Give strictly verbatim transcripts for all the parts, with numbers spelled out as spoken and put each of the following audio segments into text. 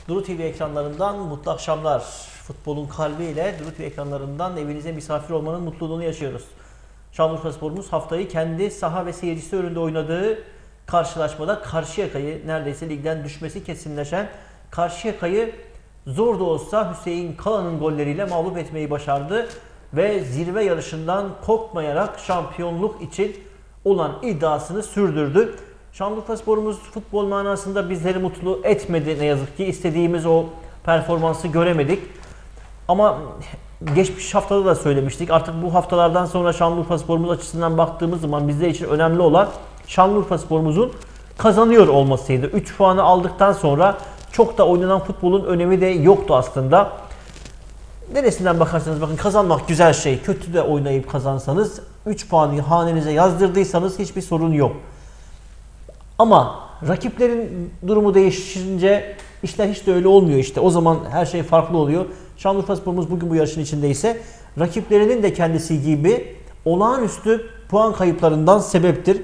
Duru T V ekranlarından mutlu akşamlar. Futbolun kalbiyle Duru T V ekranlarından evinize misafir olmanın mutluluğunu yaşıyoruz. Şanlıurfaspor'umuz haftayı kendi saha ve seyircisi önünde oynadığı karşılaşmada Karşıyaka'yı, neredeyse ligden düşmesi kesinleşen Karşıyaka'yı zor da olsa Hüseyin Kağan'ın golleriyle mağlup etmeyi başardı. Ve zirve yarışından kopmayarak şampiyonluk için olan iddiasını sürdürdü. Şanlıurfaspor'umuz futbol manasında bizleri mutlu etmedi ne yazık ki. İstediğimiz o performansı göremedik. Ama geçmiş haftada da söylemiştik. Artık bu haftalardan sonra Şanlıurfaspor'umuz açısından baktığımız zaman bizler için önemli olan Şanlıurfaspor'umuzun kazanıyor olmasıydı. üç puanı aldıktan sonra çok da oynanan futbolun önemi de yoktu aslında. Neresinden bakarsanız bakın, kazanmak güzel şey. Kötü de oynayıp kazansanız, üç puanı hanenize yazdırdıysanız hiçbir sorun yok. Ama rakiplerin durumu değişince işler hiç de öyle olmuyor işte. O zaman her şey farklı oluyor. Şanlıurfaspor'umuz bugün bu yarışın içindeyse rakiplerinin de kendisi gibi olağanüstü puan kayıplarından sebeptir.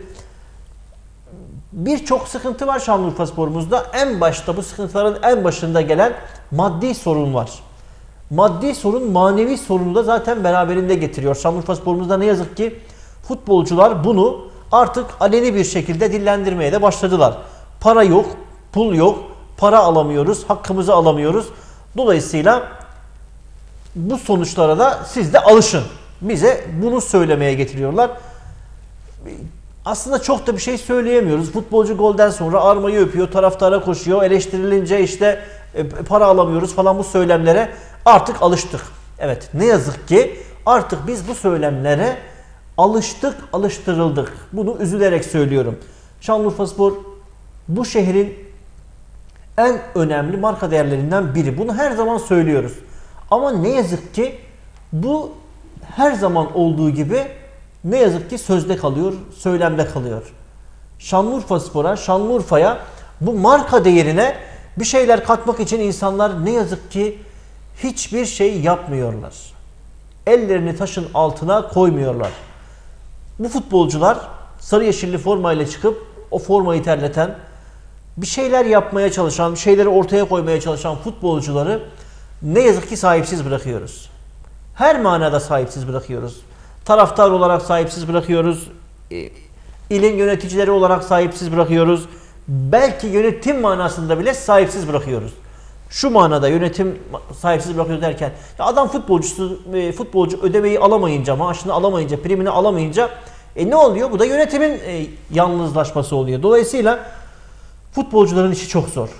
Birçok sıkıntı var Şanlıurfaspor'umuzda. En başta, bu sıkıntıların en başında gelen maddi sorun var. Maddi sorun manevi sorunu da zaten beraberinde getiriyor. Şanlıurfaspor'umuzda ne yazık ki futbolcular bunu artık aleni bir şekilde dillendirmeye de başladılar. Para yok, pul yok, para alamıyoruz, hakkımızı alamıyoruz. Dolayısıyla bu sonuçlara da siz de alışın. Bize bunu söylemeye getiriyorlar. Aslında çok da bir şey söyleyemiyoruz. Futbolcu golden sonra armayı öpüyor, taraftara koşuyor. Eleştirilince işte para alamıyoruz falan, bu söylemlere artık alıştık. Evet, ne yazık ki artık biz bu söylemlere alıştık, alıştırıldık. Bunu üzülerek söylüyorum. Şanlıurfaspor bu şehrin en önemli marka değerlerinden biri. Bunu her zaman söylüyoruz. Ama ne yazık ki bu her zaman olduğu gibi ne yazık ki sözde kalıyor, söylemde kalıyor. Şanlıurfaspor'a, Şanlıurfa'ya, bu marka değerine bir şeyler katmak için insanlar ne yazık ki hiçbir şey yapmıyorlar. Ellerini taşın altına koymuyorlar. Bu futbolcular sarı yeşilli formayla çıkıp o formayı terleten, bir şeyler yapmaya çalışan, bir şeyleri ortaya koymaya çalışan futbolcuları ne yazık ki sahipsiz bırakıyoruz. Her manada sahipsiz bırakıyoruz. Taraftar olarak sahipsiz bırakıyoruz. İlin yöneticileri olarak sahipsiz bırakıyoruz. Belki yönetim manasında bile sahipsiz bırakıyoruz. Şu manada yönetim sahipsiz bırakıyor derken, ya adam futbolcusu futbolcu ödemeyi alamayınca, maaşını alamayınca, primini alamayınca e ne oluyor? Bu da yönetimin e, yalnızlaşması oluyor. Dolayısıyla futbolcuların işi çok zor.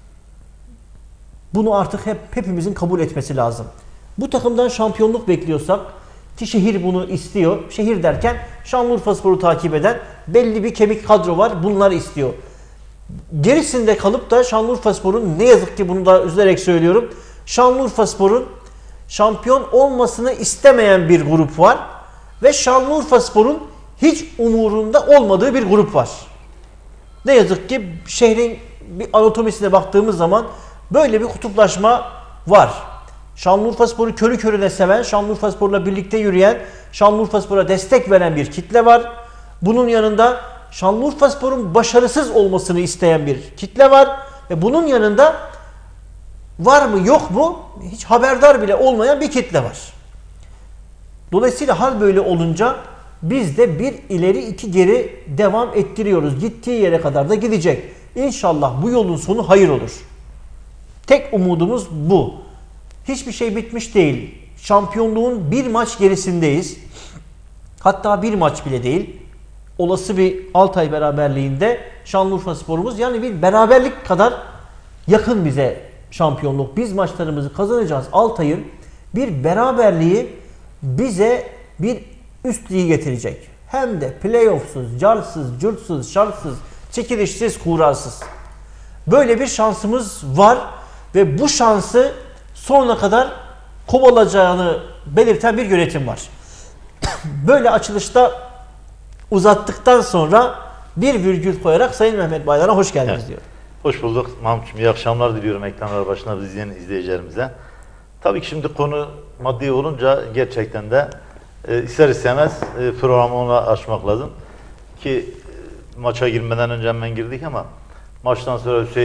Bunu artık hep hepimizin kabul etmesi lazım. Bu takımdan şampiyonluk bekliyorsak, ki şehir bunu istiyor. Şehir derken Şanlıurfaspor'u takip eden belli bir kemik kadro var. Bunlar istiyor. Gerisinde kalıp da Şanlıurfaspor'un, ne yazık ki bunu da üzülerek söylüyorum, Şanlıurfaspor'un şampiyon olmasını istemeyen bir grup var. Ve Şanlıurfaspor'un hiç umurunda olmadığı bir grup var. Ne yazık ki şehrin bir anatomisine baktığımız zaman böyle bir kutuplaşma var. Şanlıurfaspor'u körü körüne seven, Şanlıurfaspor'la birlikte yürüyen, Şanlıurfaspor'a destek veren bir kitle var. Bunun yanında Şanlıurfaspor'un başarısız olmasını isteyen bir kitle var. Ve bunun yanında var mı yok mu hiç haberdar bile olmayan bir kitle var. Dolayısıyla hal böyle olunca biz de bir ileri iki geri devam ettiriyoruz. Gittiği yere kadar da gidecek. İnşallah bu yolun sonu hayır olur. Tek umudumuz bu. Hiçbir şey bitmiş değil. Şampiyonluğun bir maç gerisindeyiz. Hatta bir maç bile değil. Olası bir Altay beraberliğinde Şanlıurfaspor'umuz, yani bir beraberlik kadar yakın bize şampiyonluk. Biz maçlarımızı kazanacağız. Altay'ın bir beraberliği bize bir üst ligi getirecek. Hem de playoffsuz, carsız, curtsuz, şartsız, çekilişsiz, kurasız. Böyle bir şansımız var ve bu şansı sonuna kadar kovalayacağını belirten bir yönetim var. Böyle açılışta uzattıktan sonra bir virgül koyarak Sayın Mehmet Baylar'a hoş geldiniz evet. diyor. Hoş bulduk Mahmut'cum. İyi akşamlar diliyorum ekranlar başına izleyen izleyicilerimize. Tabii ki şimdi konu maddi olunca gerçekten de e, ister istemez e, programı ona açmak lazım. Ki e, maça girmeden önce hemen girdik ama maçtan sonra Hüseyin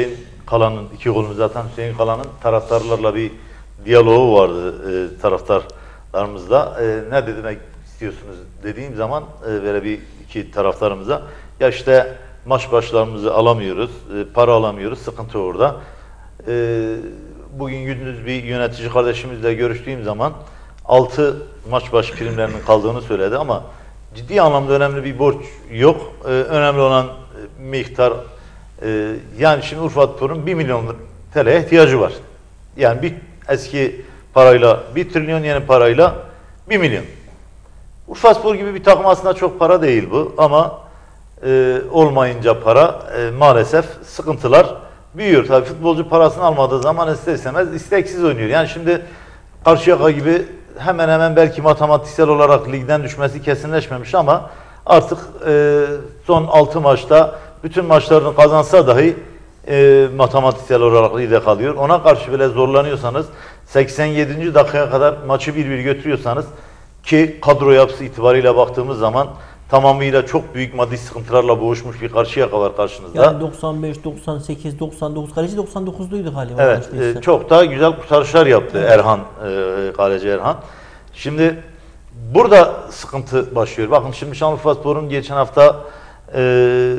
Kalan'ın iki golümüz zaten Hüseyin Kalan'ın taraftarlarla bir diyaloğu vardı e, taraftarlarımızla. E, ne demek istiyorsunuz dediğim zaman e, böyle bir iki taraftarımıza ya işte maç başlarımızı alamıyoruz, e, para alamıyoruz, sıkıntı orada. E, bugün gündüz bir yönetici kardeşimizle görüştüğüm zaman altı maç başı primlerinin kaldığını söyledi ama ciddi anlamda önemli bir borç yok. E, önemli olan e, miktar e, yani şimdi Urfaspor'un bir milyon T L'ye ihtiyacı var. Yani bir eski parayla bir trilyon yeni parayla bir milyon. Urfaspor gibi bir takım aslında çok para değil bu ama e, olmayınca para e, maalesef sıkıntılar büyüyor. Tabii futbolcu parasını almadığı zaman ister istemez isteksiz oynuyor. Yani şimdi Karşıyaka gibi hemen hemen belki matematiksel olarak ligden düşmesi kesinleşmemiş ama artık e, son altı maçta bütün maçlarını kazansa dahi e, matematiksel olarak ligde kalıyor. Ona karşı bile zorlanıyorsanız seksen yedinci dakikaya kadar maçı bir bir götürüyorsanız ki kadro yapısı itibariyle baktığımız zaman tamamıyla çok büyük maddi sıkıntılarla boğuşmuş bir Karşıyaka var karşınızda. Yani doksan beş, doksan sekiz, doksan dokuz kaleci doksan dokuzluydu galiba. Evet, e, çok daha güzel kurtarışlar yaptı evet. Erhan, e, kaleci Erhan. Şimdi burada sıkıntı başlıyor. Bakın şimdi Şanlıurfaspor'un geçen hafta e,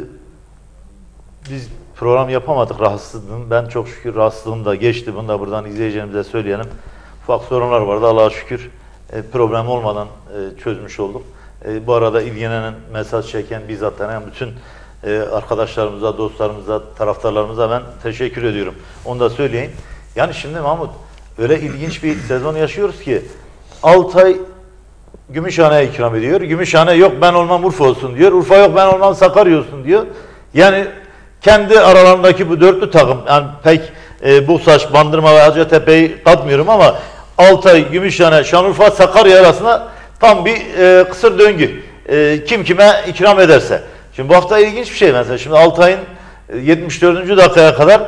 biz program yapamadık rahatsızlığım. Ben çok şükür rahatsızlığım da geçti. Bunu da buradan izleyicilerimize söyleyelim. Ufak sorunlar vardı. Allah'a şükür e, problem olmadan e, çözmüş olduk. E, bu arada ilgilenen, mesaj çeken, bizzat deneyen bütün e, arkadaşlarımıza, dostlarımıza, taraftarlarımıza ben teşekkür ediyorum. Onu da söyleyeyim. Yani şimdi Mahmut öyle ilginç bir sezon yaşıyoruz ki Altay Gümüşhane'ye ikram ediyor. Gümüşhane yok ben olmam Urfa olsun diyor. Urfa yok ben olmam Sakarya olsun diyor. Yani kendi aralarındaki bu dörtlü takım yani pek e, Buğsaç, Bandırma ve Hacettepe'yi katmıyorum ama Altay, Gümüşhane, Şanlıurfa, Sakarya arasında tam bir e, kısır döngü. E, kim kime ikram ederse. Şimdi bu hafta ilginç bir şey mesela. Şimdi Altay'ın e, yetmiş dördüncü dakikaya kadar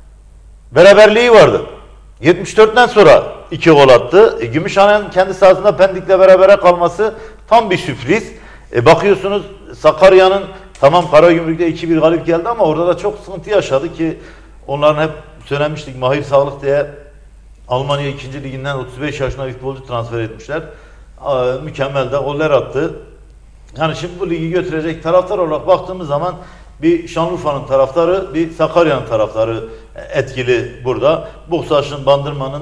beraberliği vardı. yetmiş dörtten sonra iki gol attı. E, Gümüşhane'nin kendi sahasında Pendik'le berabere kalması tam bir sürpriz. E, bakıyorsunuz Sakarya'nın tamam Karagümrük'te iki bir galip geldi ama orada da çok sıkıntı yaşadı ki onların hep söylemiştik Mahir Sağlık diye Almanya ikinci liginden otuz beş yaşında bir futbolcu transfer etmişler. Aa, mükemmel de goller attı. Yani şimdi bu ligi götürecek taraftar olarak baktığımız zaman bir Şanlıurfa'nın taraftarı, bir Sakarya'nın taraftarı etkili burada. Buğsaç'ın, Bandırma'nın,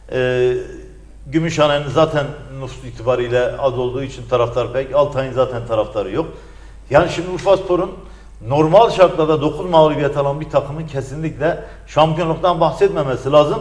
e, Gümüşhane'nin zaten nüfus itibariyle az olduğu için taraftar pek, Altay'ın zaten taraftarı yok. Yani şimdi Urfaspor'un normal şartlarda dokuz mağlubiyet alan bir takımın kesinlikle şampiyonluktan bahsetmemesi lazım.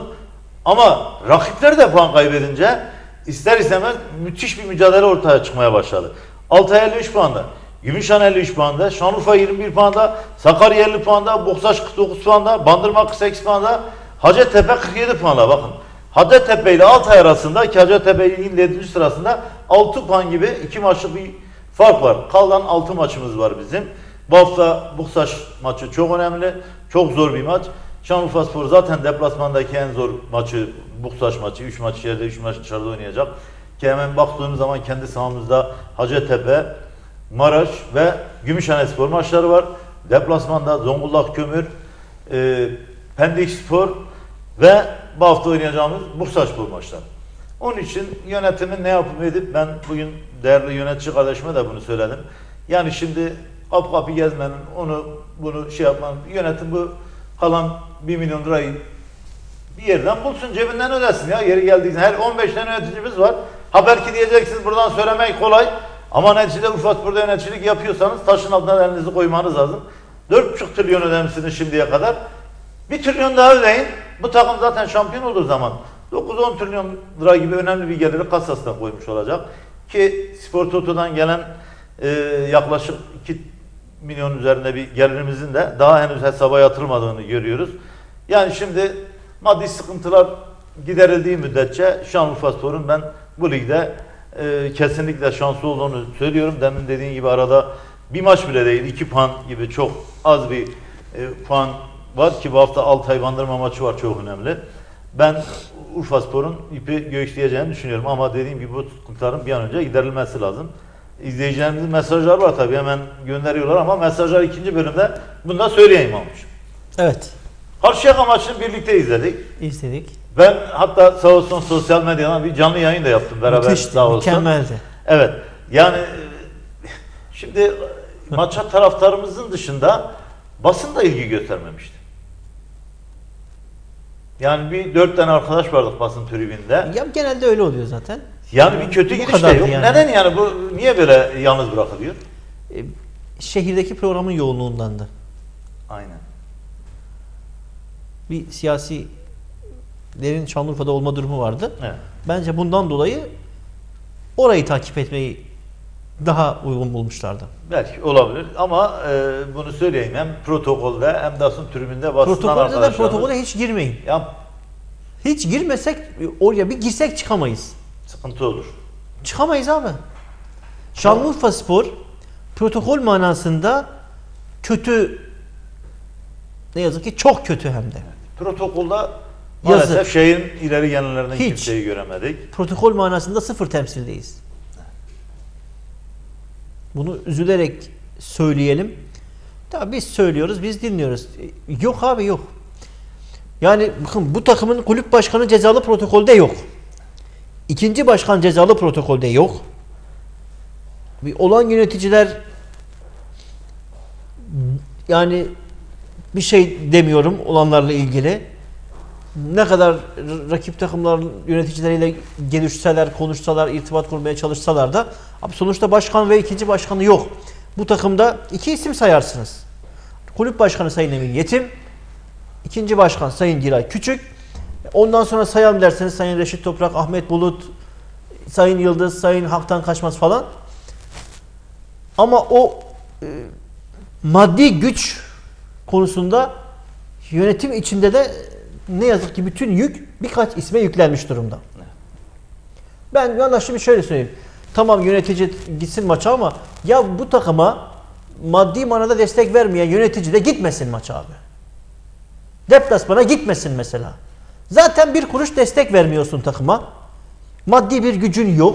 Ama rakipler de puan kaybedince ister istemez müthiş bir mücadele ortaya çıkmaya başladı. Altay elli üç puanda, Gümüşhane elli üç puanda, Şanlıurfa yirmi bir puanda, Sakarya elli puanda, Buğsaç kırk dokuz puanda, Bandırma kırk sekiz puanda, Hacettepe kırk yedi puanda. Bakın Hacettepe ile Altay arasında ki Hacettepe ligin yedinci sırasında altı puan gibi iki maçlık bir fark var. Kalan altı maçımız var bizim. Bu hafta Buğsaç maçı çok önemli, çok zor bir maç. Şanlıurfaspor zaten deplasmandaki en zor maçı Buğsaç maçı. üç maç içeride, üç maç dışarıda oynayacak. Ki hemen baktığımız zaman kendi sahamızda Hacettepe, Maraş ve Gümüşhanespor maçları var. Deplasmanda Zonguldak Kömür, e, Pendik Spor ve bu hafta oynayacağımız Buğsaçspor maçları. Onun için yönetimin ne yapıp edip ben bugün değerli yönetici kardeşime de bunu söyledim. Yani şimdi kapı kapı gezmenin, onu bunu şey yapmanın, yönetim bu kalan bir milyon lirayı bir yerden bulsun, cebinden ödesin ya. Yeri geldiğinde her on beş tane yöneticimiz var. Ha belki diyeceksiniz buradan söylemek kolay. Ama neticede Urfaspor'da yöneticilik yapıyorsanız taşın altına elinizi koymanız lazım. dört buçuk trilyon ödemişsiniz şimdiye kadar. Bir trilyon daha ödeyin. Bu takım zaten şampiyon olduğu zaman dokuz on trilyon lira gibi önemli bir geliri kasasına koymuş olacak. Ki Spor Toto'dan gelen e, yaklaşık iki milyon üzerinde bir gelirimizin de daha henüz hesaba yatırılmadığını görüyoruz. Yani şimdi maddi sıkıntılar giderildiği müddetçe Şanlıurfaspor'un ben bu ligde e, kesinlikle şanslı olduğunu söylüyorum. Demin dediğim gibi arada bir maç bile değil, iki puan gibi çok az bir e, puan var ki bu hafta Altay Bandırma maçı var, çok önemli. Ben Urfaspor'un ipi göğüsleyeceğini düşünüyorum ama dediğim gibi bu sıkıntıların bir an önce giderilmesi lazım. İzleyicilerimizin mesajları var tabii, hemen gönderiyorlar ama mesajlar ikinci bölümde bunu da söyleyeyim olmuş. Evet. Karşıyaka maçını birlikte izledik. İzledik. Ben hatta sağ olsun sosyal medyadan bir canlı yayın da yaptım beraber. Müthişti, sağ olsun. mükemmeldi. Evet. Yani şimdi maça taraftarımızın dışında basın da ilgi göstermemişti. Yani bir dört tane arkadaş vardık basın tribünde. Ya genelde öyle oluyor zaten. Yani bir kötü Bu gidiş de kadardı yok. yani. Neden yani bu niye böyle yalnız bırakılıyor? E, şehirdeki programın yoğunluğundandı. Aynen. Bir siyasilerin Şanlıurfa'da olma durumu vardı. Evet. Bence bundan dolayı orayı takip etmeyi daha uygun bulmuşlardı. Belki olabilir ama e, bunu söyleyeyim hem protokolde hem basın tribünde basından Protokolde de arkadaşlarımız. protokole hiç girmeyin. Ya Hiç girmesek oraya bir girsek çıkamayız. sıkıntı olur. Çıkamayız abi. Şanlıurfaspor protokol manasında kötü, ne yazık ki çok kötü hem de. Protokolda maalesef Yazık. şeyin ileri gelenlerinden Hiç. kimseyi göremedik. Protokol manasında sıfır temsildeyiz. Bunu üzülerek söyleyelim. Tabii biz söylüyoruz, biz dinliyoruz. Yok abi yok. Yani bakın bu takımın kulüp başkanı cezalı protokolde yok. İkinci başkan cezalı protokolde yok. Bir olan yöneticiler yani bir şey demiyorum olanlarla ilgili. Ne kadar rakip takımların yöneticileriyle gelişseler, konuşsalar, irtibat kurmaya çalışsalar da abi sonuçta başkan ve ikinci başkanı yok. Bu takımda iki isim sayarsınız. Kulüp başkanı Sayın Emin Yetim, ikinci başkan Sayın Giray Küçük. Ondan sonra sayalım derseniz Sayın Reşit Toprak, Ahmet Bulut, Sayın Yıldız, Sayın Haktan Kaçmaz falan. Ama o e, maddi güç konusunda yönetim içinde de ne yazık ki bütün yük birkaç isme yüklenmiş durumda. Ben valla şimdi şöyle söyleyeyim. Tamam yönetici gitsin maça ama ya bu takıma maddi manada destek vermeyen yönetici de gitmesin maça abi. Deplasmana gitmesin mesela. Zaten bir kuruş destek vermiyorsun takıma. Maddi bir gücün yok.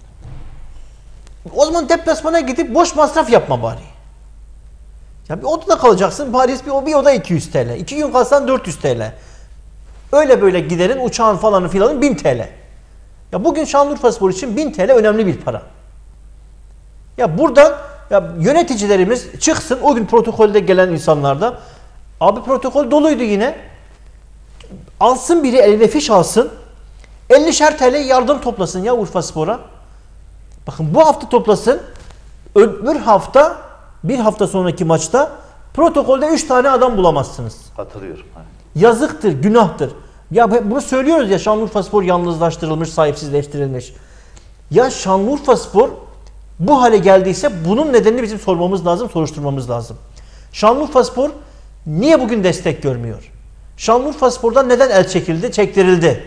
O zaman deplasmana gidip boş masraf yapma bari. Ya bir odada kalacaksın. Paris bir, bir oda iki yüz TL. İki gün kalsan dört yüz TL. Öyle böyle giderin uçağın falanı filanı bin TL. Ya bugün Şanlıurfaspor için bin TL önemli bir para. Ya buradan ya yöneticilerimiz çıksın o gün protokolde gelen insanlar da abi protokol doluydu yine. Alsın biri eline fiş alsın. ellişer TL yardım toplasın ya Urfaspor'a. Bakın bu hafta toplasın. Öbür hafta bir hafta sonraki maçta protokolde üç tane adam bulamazsınız. Hatırlıyorum. Yazıktır, günahtır. Ya bunu söylüyoruz ya Şanlıurfaspor yalnızlaştırılmış, sahipsizleştirilmiş. Ya Şanlıurfaspor bu hale geldiyse bunun nedenini bizim sormamız lazım, soruşturmamız lazım. Şanlıurfaspor niye bugün destek görmüyor? Şanlıurfaspor'dan neden el çekildi, çektirildi?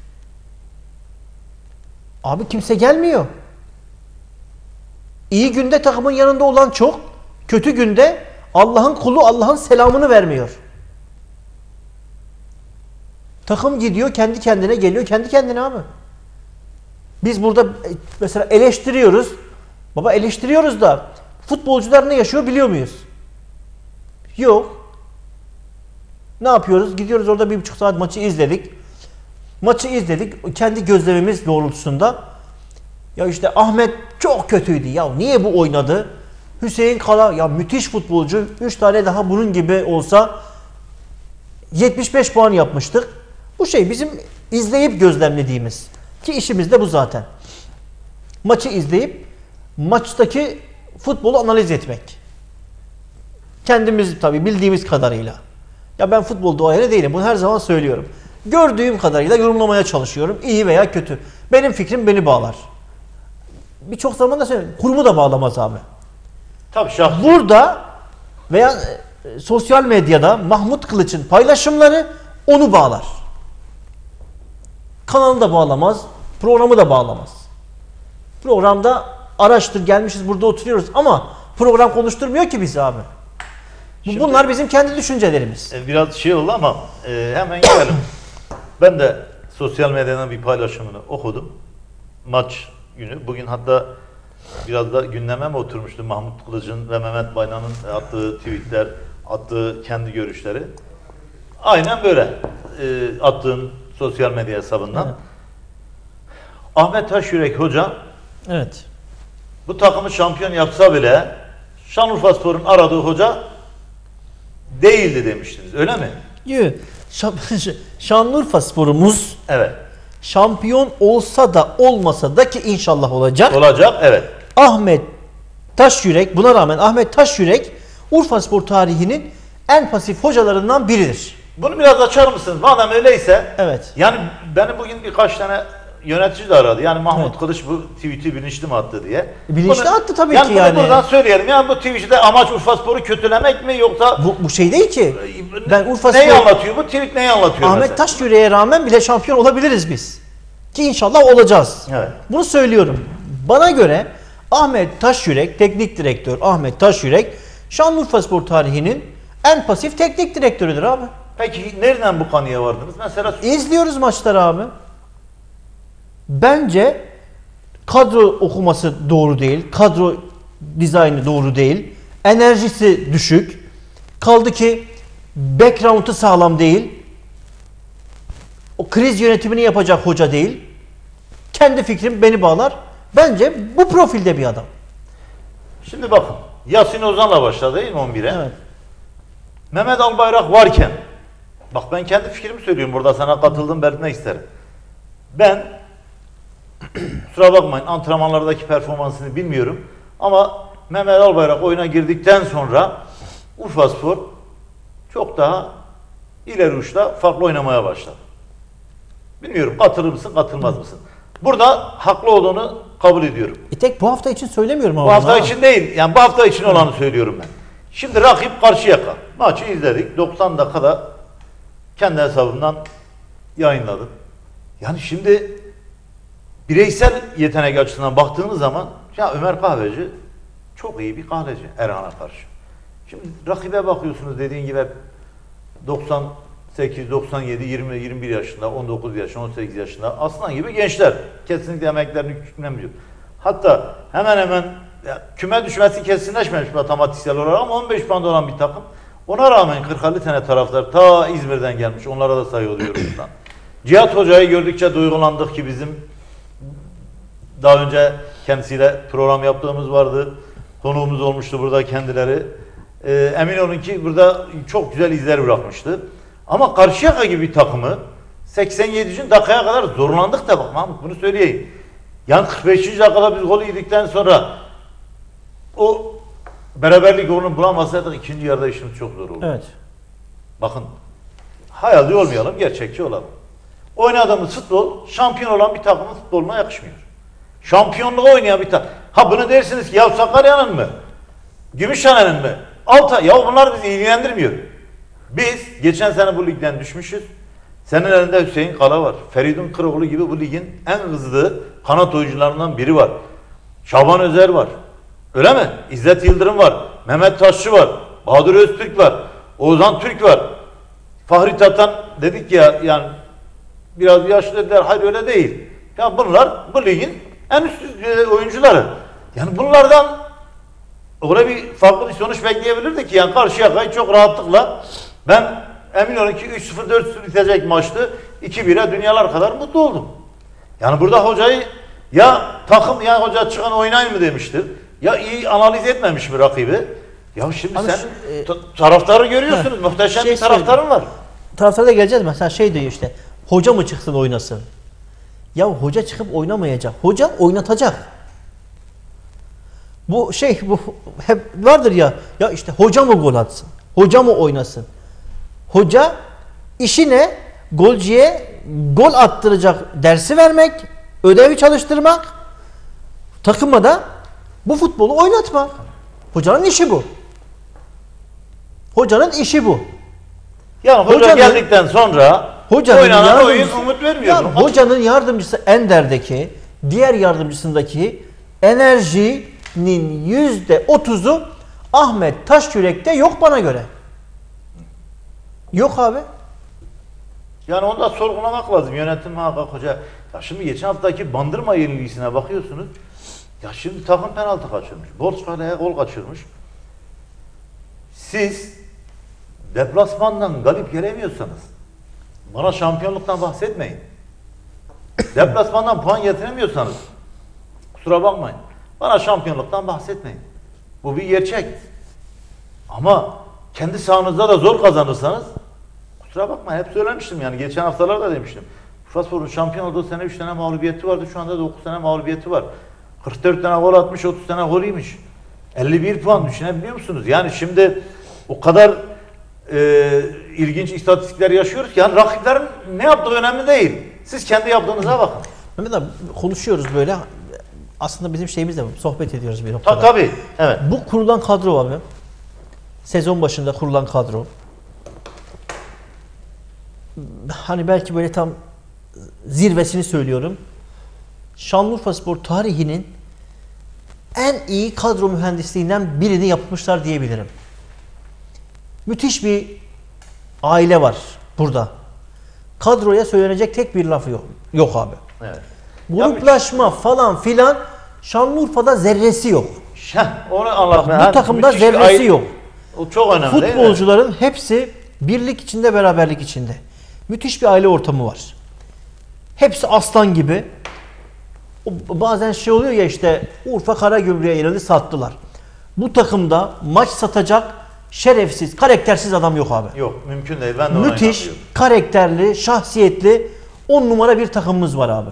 Abi kimse gelmiyor. İyi günde takımın yanında olan çok, kötü günde Allah'ın kulu Allah'ın selamını vermiyor. Takım gidiyor, kendi kendine geliyor, kendi kendine abi. Biz burada mesela eleştiriyoruz. Baba eleştiriyoruz da futbolcular ne yaşıyor biliyor muyuz? Yok. Ne yapıyoruz? Gidiyoruz orada bir buçuk saat maçı izledik. Maçı izledik. Kendi gözlemimiz doğrultusunda. Ya işte Ahmet çok kötüydü. Ya niye bu oynadı? Hüseyin Kala ya müthiş futbolcu. üç tane daha bunun gibi olsa yetmiş beş puan yapmıştık. Bu şey bizim izleyip gözlemlediğimiz. Ki işimiz de bu zaten. Maçı izleyip maçtaki futbolu analiz etmek. Kendimiz tabii bildiğimiz kadarıyla. Ya ben futbol duayeni değilim. Bunu her zaman söylüyorum. Gördüğüm kadarıyla yorumlamaya çalışıyorum. İyi veya kötü. Benim fikrim beni bağlar. Birçok zaman da söylüyorum. Kurumu da bağlamaz abi. Tabii şahsi. Burada veya e, sosyal medyada Mahmut Kılıç'ın paylaşımları onu bağlar. Kanalı da bağlamaz. Programı da bağlamaz. Programda araçtır gelmişiz burada oturuyoruz ama program konuşturmuyor ki bizi abi. Şimdi, Bunlar bizim kendi düşüncelerimiz. Biraz şey oldu ama e, hemen gelelim. Ben de sosyal medyadan bir paylaşımını okudum. Maç günü. Bugün hatta biraz da gündeme mi oturmuştu Mahmut Kılıç'ın ve Mehmet Baynan'ın attığı tweetler, attığı kendi görüşleri. Aynen böyle e, attığın sosyal medya hesabından. Evet. Ahmet Taşyürek Hoca Evet. bu takımı şampiyon yapsa bile Şanlıurfaspor'un aradığı hoca değildi demiştiniz. Öyle mi? Yok. Şan- Şanlıurfaspor'umuz Evet. şampiyon olsa da olmasa da ki inşallah olacak. Olacak. Evet. Ahmet Taşyürek, buna rağmen Ahmet Taşyürek Urfaspor tarihinin en pasif hocalarından biridir. Bunu biraz açar mısınız? Madem öyleyse. Evet. Yani beni bugün birkaç tane yönetici de aradı. Yani Mahmut Evet. Kılıç bu tweet'i bilinçli mi attı diye. Bilinçli Bunu- attı tabii yani ki bunu yani. buradan söyleyelim. Yani bu tweet'te amaç Urfaspor'u kötülemek mi yoksa Bu, bu şey değil ki. Ben neyi Urfaspor anlatıyor? Bu tweet neyi anlatıyor Ahmet mesela? Taşyürek'e rağmen bile şampiyon olabiliriz biz. Ki inşallah olacağız. Evet. Bunu söylüyorum. Bana göre Ahmet Taşyürek, teknik direktör Ahmet Taşyürek Şanlıurfaspor tarihinin en pasif teknik direktörüdür abi. Peki nereden bu kanıya vardınız? Mesela İzliyoruz maçları abi. Bence kadro okuması doğru değil. Kadro dizaynı doğru değil. Enerjisi düşük. Kaldı ki background'ı sağlam değil. O kriz yönetimini yapacak hoca değil. Kendi fikrim beni bağlar. Bence bu profilde bir adam. şimdi bakın. Yasin Ozan'la başladı değil mi on bire? Evet. Mehmet Albayrak varken, bak ben kendi fikrimi söylüyorum burada, sana katıldım belirtmek isterim. Ben kusura bakmayın antrenmanlardaki performansını bilmiyorum ama Mehmet Albayrak oyuna girdikten sonra Urfaspor çok daha ileri uçta farklı oynamaya başladı. Bilmiyorum katılır mısın katılmaz mısın? Burada haklı olduğunu kabul ediyorum. E tek bu hafta için söylemiyorum ama. Bu hafta ha. için değil. Yani bu hafta için olanı söylüyorum ben. Şimdi rakip Karşıyaka. Maçı izledik. doksan dakikada kendi hesabımdan yayınladım. Yani şimdi bireysel yetenek açısından baktığınız zaman ya Ömer Kahveci çok iyi bir kaleci Erhan'a karşı. Şimdi rakibe bakıyorsunuz dediğin gibi doksan sekiz, doksan yedi, yirmi, yirmi bir yaşında, on dokuz yaşında, on sekiz yaşında aslan gibi gençler. Kesinlikle emeklerini küçümlemiyor. Hatta hemen hemen ya, küme düşmesi kesinleşmemiş matematiksel olarak ama on beş puanda olan bir takım. Ona rağmen kırk elli tane taraftar ta İzmir'den gelmiş. Onlara da sayı oluyoruz buradan. Cihat Hoca'yı gördükçe duygulandık ki bizim daha önce kendisiyle program yaptığımız vardı. Konuğumuz olmuştu burada kendileri. Ee, emin olun ki burada çok güzel izler bırakmıştı. Ama Karşıyaka gibi bir takımı seksen yedinci dakikaya kadar zorlandık da bak Mahmut bunu söyleyeyim. Yani kırk beşinci dakikada biz golü yedikten sonra o beraberlik golünü bulamasaydık ikinci yarıda işimiz çok zor oldu. Evet. Bakın hayalci olmayalım, gerçekçi olalım. Oynadığımız futbol şampiyon olan bir takımın futboluna yakışmıyor. Şampiyonluğu oynayan bir takım. Ha bunu dersiniz ki ya Sakarya'nın mı? Gümüşhane'nin mi? Altay. Ya bunlar bizi ilgilendirmiyor. Biz geçen sene bu ligden düşmüşüz. Senin elinde Hüseyin Kala var. Feridun Kıroğlu gibi bu ligin en hızlı kanat oyuncularından biri var. Şaban Özer var. Öyle mi? İzzet Yıldırım var. Mehmet Taşçı var. Bahadır Öztürk var. Oğuzhan Türk var. Fahri Tatan dedik ya yani biraz yaşlı dediler. Hayır öyle değil. Ya bunlar bu ligin en üst düzey oyuncuları. Yani bunlardan orada bir farklı bir sonuç bekleyebilirdik ki yani Karşıyaka'yı çok rahatlıkla ben emin olun ki üç sıfır dört sıfır bitecek maçtı. iki bire dünyalar kadar mutlu oldum. Yani burada hocayı ya takım ya hoca çıkan oynayın mı demiştir. Ya iyi analiz etmemiş mi rakibi? Ya şimdi Ama sen şu, e, ta- taraftarı görüyorsunuz. heh, Muhteşem şey bir taraftarın var. Taraftara da geleceğiz. Mesela şey diyor işte. Hoca mı çıksın oynasın? Ya hoca çıkıp oynamayacak. Hoca oynatacak. Bu şey bu hep vardır ya. Ya işte hoca mı gol atsın? Hoca mı oynasın? Hoca işi ne? Golcüye gol attıracak dersi vermek, ödevi çalıştırmak, takıma da bu futbolu oynatmak. Hocanın işi bu. Hocanın işi bu. Yani hoca Hocanın- geldikten sonra Hocanın oynanan oyun yardımcısı- umut vermiyor. Ya hocanın yardımcısı Ender'deki, diğer yardımcısındaki enerjinin yüzde otuzu Ahmet Taşyürek'te yok bana göre. Yok abi. Yani onu da sorgulamak lazım. Yönetim muhakkak hoca. Ya şimdi geçen haftaki Bandırma yenilgisine bakıyorsunuz. Ya şimdi takım penaltı kaçırmış. Borç kaleye gol kaçırmış. Siz deplasmandan galip gelemiyorsanız bana şampiyonluktan bahsetmeyin. Deplasmandan puan getiremiyorsanız kusura bakmayın. Bana şampiyonluktan bahsetmeyin. Bu bir gerçek. Ama kendi sahanızda da zor kazanırsanız kusura bakmayın. Hep söylemiştim yani. Geçen haftalarda demiştim. Urfaspor'un şampiyon olduğu sene üç tane mağlubiyeti vardı. Şu anda dokuz tane mağlubiyeti var. kırk dört tane gol atmış, otuz tane gol yemiş. elli bir puan düşünebiliyor musunuz? Yani şimdi o kadar e, ilginç istatistikler yaşıyoruz ki yani rakiplerin ne yaptığı önemli değil. Siz kendi yaptığınıza bakın. Mehmet abi konuşuyoruz böyle. Aslında bizim şeyimiz de bu. Sohbet ediyoruz bir noktada. Ta, tabii. Evet. Bu kurulan kadro abi. Sezon başında kurulan kadro. Hani belki böyle tam zirvesini söylüyorum. Şanlıurfaspor tarihinin en iyi kadro mühendisliğinden birini yapmışlar diyebilirim. Müthiş bir aile var burada. Kadroya söylenecek tek bir laf yok. Yok abi. Evet. Gruplaşma falan filan Şanlıurfa'da zerresi yok. Şeh, onu anlatmaya. Bak, bu takımda zerresi yok. O çok önemli. Futbolcuların hepsi birlik içinde, beraberlik içinde. Müthiş bir aile ortamı var. Hepsi aslan gibi. O, bazen şey oluyor ya işte Urfa Karagümrük'e yenildi sattılar. Bu takımda maç satacak şerefsiz, karaktersiz adam yok abi. Yok, mümkün değil. Ben de ona Müthiş, inanıyorum. karakterli, şahsiyetli on numara bir takımımız var abi.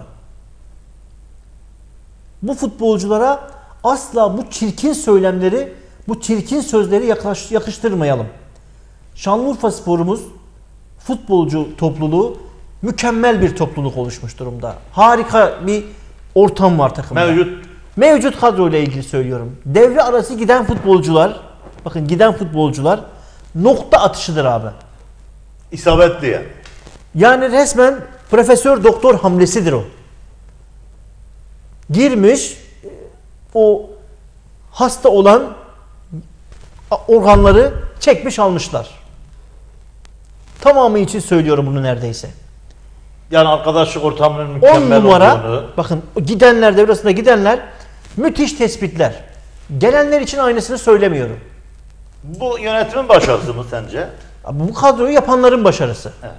Bu futbolculara asla bu çirkin söylemleri, bu çirkin sözleri yaklaş, yakıştırmayalım. Şanlıurfasporumuz futbolcu topluluğu mükemmel bir topluluk oluşmuş durumda. Harika bir ortam var takımda. Mevcut. Mevcut kadroyla ilgili söylüyorum. Devre arası giden futbolcular, bakın giden futbolcular nokta atışıdır abi. İsabetli yani. Yani resmen profesör doktor hamlesidir o. Girmiş o hasta olan organları çekmiş almışlar. Tamamı için söylüyorum bunu neredeyse. Yani arkadaşlık ortamının on mükemmel numara olduğunu. bakın gidenler devresine gidenler müthiş tespitler. Gelenler için aynısını söylemiyorum. Bu yönetimin başarısı mı sence? Bu kadroyu yapanların başarısı. Evet.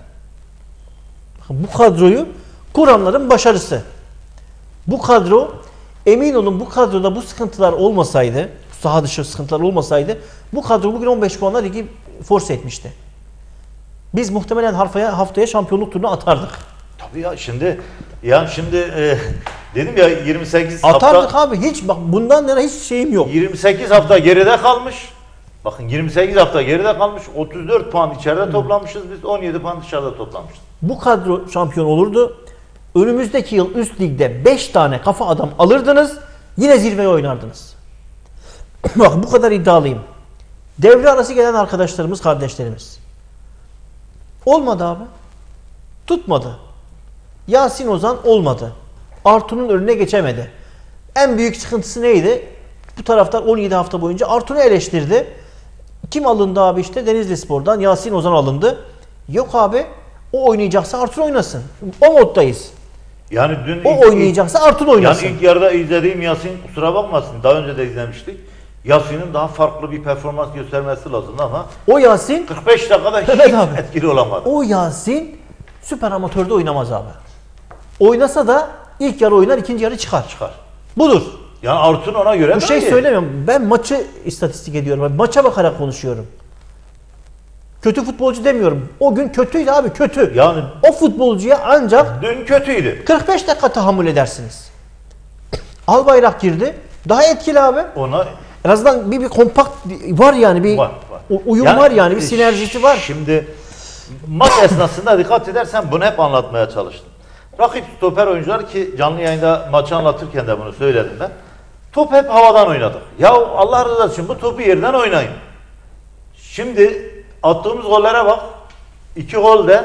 Bu kadroyu kuranların başarısı. Bu kadro emin olun bu kadroda bu sıkıntılar olmasaydı, saha dışı sıkıntılar olmasaydı bu kadro bugün on beş puanla ligi force etmişti. Biz muhtemelen haftaya, haftaya şampiyonluk turuna atardık. Tabii ya şimdi yani şimdi e, dedim ya yirmi sekiz Atardık hafta abi hiç bak bundan yana hiç şeyim yok. yirmi sekiz hafta geride kalmış. Bakın yirmi sekiz hafta geride kalmış. otuz dört puan içeride toplamışız. Biz on yedi puan dışarıda toplamışız. Bu kadro şampiyon olurdu. Önümüzdeki yıl üst ligde beş tane kafa adam alırdınız. Yine zirveye oynardınız. Bak bu kadar iddialıyım. Devre arası gelen arkadaşlarımız, kardeşlerimiz. Olmadı abi. Tutmadı. Yasin Ozan olmadı. Artun'un önüne geçemedi. En büyük sıkıntısı neydi? Bu taraftar on yedi hafta boyunca Artun'u eleştirdi. Kim alındı abi işte? Denizlispor'dan Yasin Ozan alındı. Yok abi. O oynayacaksa Artun oynasın. O moddayız. Yani dün O ilk, oynayacaksa Artun oynasın. Yani ilk yarıda izlediğim Yasin kusura bakmasın. Daha önce de izlemiştik. Yasin'in daha farklı bir performans göstermesi lazım ama O Yasin, kırk beş dakikada hiç Evet abi. etkili olamadı. o Yasin süper amatörde oynamaz abi. Oynasa da ilk yarı oynar, ikinci yarı çıkar. Çıkar. Budur. Yani Artun ona göre Bu daha şey iyi. söylemiyorum. Ben maçı istatistik ediyorum. Maça bakarak konuşuyorum. Kötü futbolcu demiyorum. O gün kötüydü abi, kötü. Yani O futbolcuya ancak dün kötüydü. kırk beş dakika tahammül edersiniz. Albayrak girdi. Daha etkili abi. Ona En azından bir, bir kompakt var yani. Bir var, var. u- uyum var yani. Bir sinerjisi var. Şimdi maç esnasında dikkat edersen bunu hep anlatmaya çalıştım. Rakip stoper oyuncular ki canlı yayında maçı anlatırken de bunu söyledim ben. Top hep havadan oynadık. Ya Allah rızası için bu topu yerden oynayın. Şimdi attığımız gollere bak. İki gol de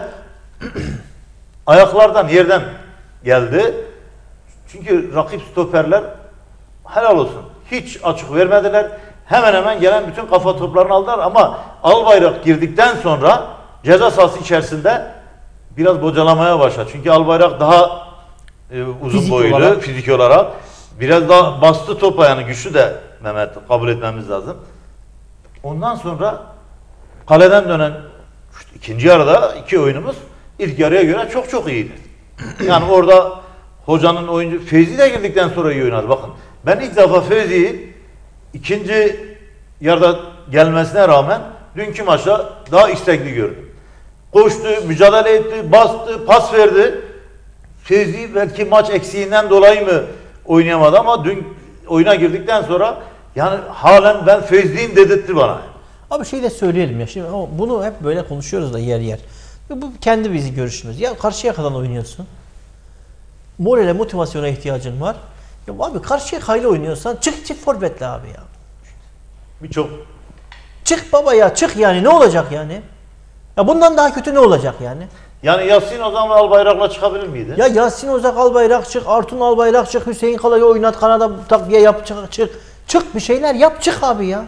ayaklardan, yerden geldi. Çünkü rakip stoperler helal olsun. Hiç açık vermediler. Hemen hemen gelen bütün kafa toplarını aldılar ama Albayrak girdikten sonra ceza sahası içerisinde biraz bocalamaya başladı. Çünkü Albayrak daha e, uzun Fizik boylu, olarak. fizik olarak biraz daha bastı topa yani güçlü de Mehmet kabul etmemiz lazım. Ondan sonra kaleden dönen ikinci yarıda iki oyunumuz ilk yarıya göre çok çok iyiydi. Yani orada hocanın oyuncu Fevzi de girdikten sonra iyi oynadı. Bakın ben ilk defa Fevzi'yi ikinci yarıda gelmesine rağmen dünkü maçta daha istekli gördüm. Koştu, mücadele etti, bastı, pas verdi. Fevzi belki maç eksiğinden dolayı mı oynayamadı ama dün oyuna girdikten sonra yani halen ben Fevzi'yim dedirtti bana. Abi şey de söyleyelim ya. Şimdi bunu hep böyle konuşuyoruz da yer yer. Bu kendi bizi görüşümüz. Ya Karşıyaka'dan oynuyorsun. Morale, motivasyona ihtiyacın var. Ya abi Karşıyaka'yla oynuyorsan çık çık forvetle abi ya. Birçok Çık baba ya çık yani ne olacak yani? Ya bundan daha kötü ne olacak yani? yani Yasin Ozan ve Albayrak'la çıkabilir miydi? Ya Yasin Ozak Albayrak çık, Artun Albayrak çık, Hüseyin Kala'yı oynat, kanada takviye yap çık, çık. Çık bir şeyler yap çık abi ya.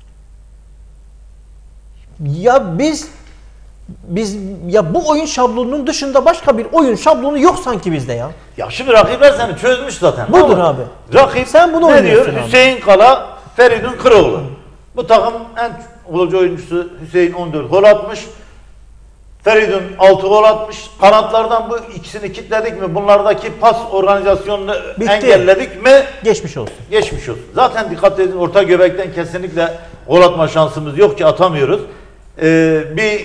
Ya biz biz ya bu oyun şablonunun dışında başka bir oyun şablonu yok sanki bizde ya. Ya şimdi rakipler seni çözmüş zaten. Budur Ama abi. Rakip Sen bunu ne diyor? oynuyorsun abi. Hüseyin Kala, Feridun Kıroğlu. Bu takım en golcü oyuncusu Hüseyin on dört gol atmış. Feridun altı gol atmış. Kanatlardan bu ikisini kilitledik mi? Bunlardaki pas organizasyonunu Bitti. engelledik mi? Geçmiş olsun. Geçmiş olsun. Zaten dikkat edin orta göbekten kesinlikle gol atma şansımız yok ki atamıyoruz. Ee, bir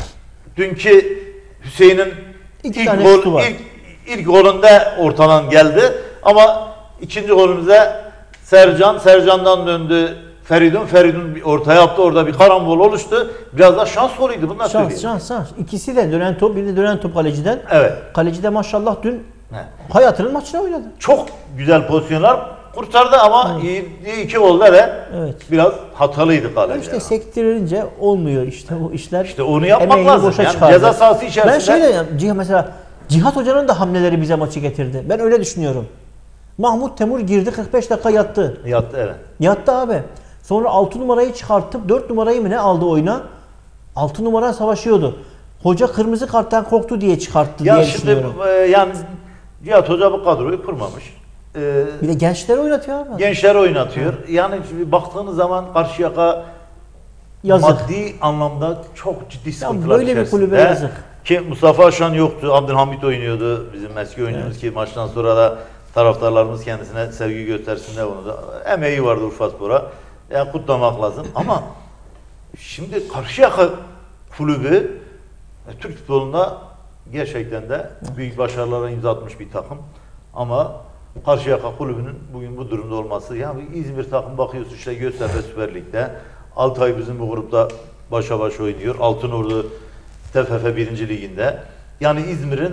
dünkü Hüseyin'in İki ilk tane gol şutu var. ilk, ilk golünde ortadan geldi ama ikinci golümüzde Sercan Sercan'dan döndü Feridun Feridun bir orta yaptı orada bir karambol oluştu. Biraz da şans golüydü bunlar Şans söyleyeyim. şans şans. İkisi de dönen top, biri de dönen top kaleciden. Evet. Kaleci de maşallah dün He. hayatının maçını oynadı. Çok güzel pozisyonlar kurtardı ama iyi, iyi iki golde de Evet. biraz hatalıydı kaleci. İşte sektirince olmuyor işte bu işler. İşte onu yapmak Emeğini lazım. boşa Yani çıkardı. ceza sahası içerisinde. Ben şeyle yani, Cih- mesela Cihat Hoca'nın da hamleleri bize maçı getirdi. Ben öyle düşünüyorum. Mahmut Temur girdi kırk beş dakika yattı. Yattı evet. Yattı abi. Sonra altı numarayı çıkartıp dört numarayı mı ne aldı oyuna? altı numara savaşıyordu. Hoca kırmızı karttan korktu diye çıkarttı Ya diye şimdi düşünüyorum. e, yani Cihat Hoca bu kadroyu kurmamış. E, Bir de gençler oynatıyor abi. gençler oynatıyor. Yani şimdi baktığınız zaman Karşıyaka Yazık. maddi anlamda çok ciddi sıkıntılar böyle bir içerisinde. kulübe yazık. Ki Mustafa Aşan yoktu. Abdülhamit oynuyordu. Bizim eski oyuncumuz Evet. ki maçtan sonra da taraftarlarımız kendisine sevgi göstersinler onu da. Emeği vardı Urfaspor'a. Yani kutlamak lazım. Ama şimdi Karşıyaka kulübü e, Türk futbolunda gerçekten de büyük başarılara imza atmış bir takım. Ama Karşıyaka kulübünün bugün bu durumda olması, yani İzmir takım bakıyorsun işte Göztepe Süper Lig'de, Altay bizim bu grupta başa baş oynuyor. Altınordu T F F birinci Liginde. Yani İzmir'in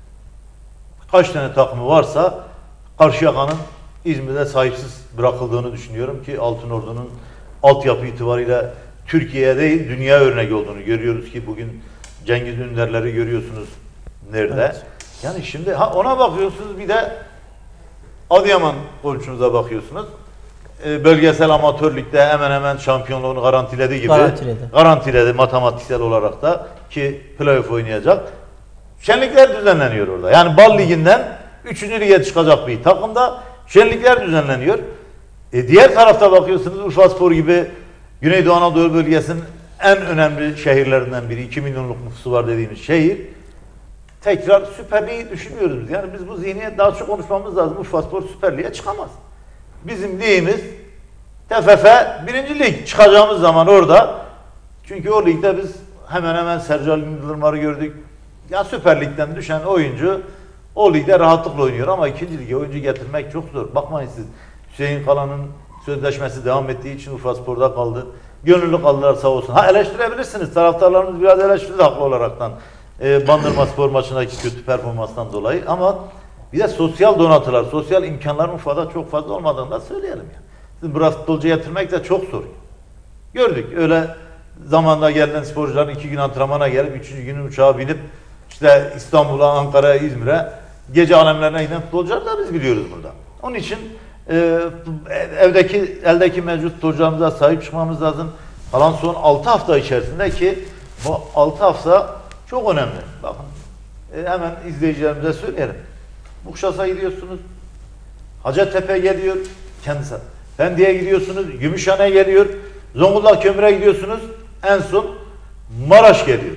kaç tane takımı varsa Karşıyaka'nın İzmir'de sahipsiz bırakıldığını düşünüyorum ki Altınordu'nun altyapı itibariyle Türkiye'ye değil dünya örnek olduğunu görüyoruz ki bugün Cengiz Ünder'leri görüyorsunuz nerede. Evet. Yani şimdi ha ona bakıyorsunuz bir de Adıyaman golcümüze bakıyorsunuz. Ee, bölgesel amatör ligde hemen hemen şampiyonluğunu garantilediği gibi Garantiledi. garantiledi matematiksel olarak da ki playoff oynayacak. Şenlikler düzenleniyor orada. Yani Bal Ligi'nden üçüncü lige çıkacak bir takımda şenlikler düzenleniyor. E diğer tarafta bakıyorsunuz Urfaspor gibi Güneydoğu Anadolu bölgesinin en önemli şehirlerinden biri. iki milyonluk nüfusu var dediğimiz şehir. Tekrar Süper Lig'i düşünmüyoruz biz. Yani biz bu zihniyet daha çok konuşmamız lazım. Urfaspor Süper Lig'e çıkamaz. Bizim ligimiz T F F birinci lig çıkacağımız zaman orada. Çünkü o ligde biz hemen hemen Sercan Yıldırım'ı gördük. Ya Süper Lig'den düşen oyuncu o ligde rahatlıkla oynuyor ama ikinci lige oyuncu getirmek çok zor. Bakmayın siz Hüseyin Kala'nın sözleşmesi devam ettiği için Urfaspor'da kaldı. Gönüllü kaldılar sağ olsun. Ha eleştirebilirsiniz. Taraftarlarımız biraz eleştirdi haklı olaraktan. Ee, Bandırma Spor maçındaki kötü performanstan dolayı ama bir de sosyal donatılar, sosyal imkanların Urfa'da çok fazla olmadığını da söyleyelim yani. Şimdi burası futbolcu getirmek de çok zor. Gördük öyle zamanda gelen sporcuların iki gün antrenmana gelip üçüncü günün uçağa binip işte İstanbul'a, Ankara'ya, İzmir'e gece alemlerine giden futbolcuları da biz biliyoruz burada. Onun için e, evdeki eldeki mevcut futbolcularımıza sahip çıkmamız lazım. Kalan son altı hafta içerisinde ki bu altı hafta çok önemli. Bakın e, hemen izleyicilerimize söyleyelim. Mukşas'a gidiyorsunuz. Hacettepe geliyor. Kendisi. Pendik'e gidiyorsunuz. Gümüşhane'ye geliyor. Zonguldak Kömür'e gidiyorsunuz. En son Maraş geliyor.